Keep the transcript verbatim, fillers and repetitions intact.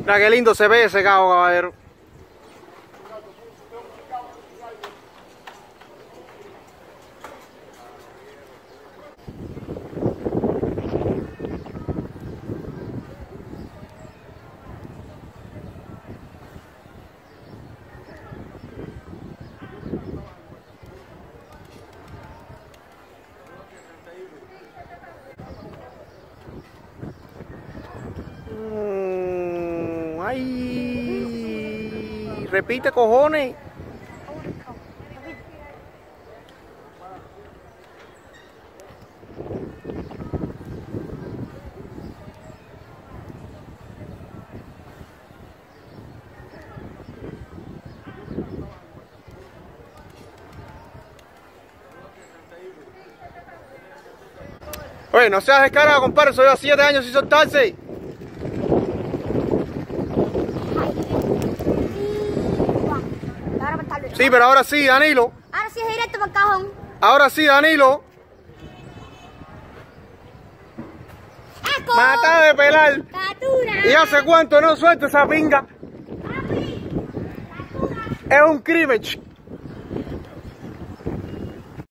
Mira qué lindo se ve ese cabo, caballero. Mm, ay, repite, cojones. Oye, no seas descarado, compadre, soy a siete años sin soltarse. Sí, pero ahora sí, Danilo. Ahora sí es directo para el cajón. Ahora sí, Danilo. ¡Eco! Mata de pelar. ¡Captura! ¿Y hace cuánto no suelto esa pinga? ¡Papi! ¡Captura! Es un crimen.